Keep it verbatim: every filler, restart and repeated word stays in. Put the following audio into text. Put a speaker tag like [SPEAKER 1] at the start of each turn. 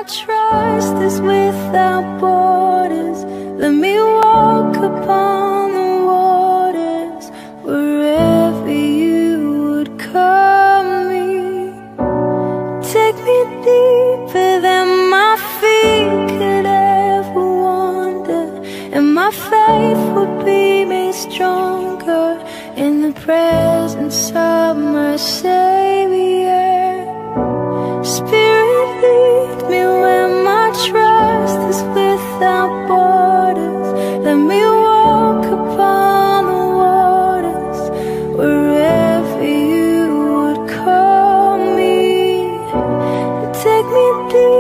[SPEAKER 1] trust is without borders. Let me walk upon the waters wherever you would call me. Take me deeper than my feet could ever wander, and my faith would be made stronger in the presence of my Savior. Spirit, lead me where my trust is without borders. Let me walk upon the waters wherever you would call me. Take me deep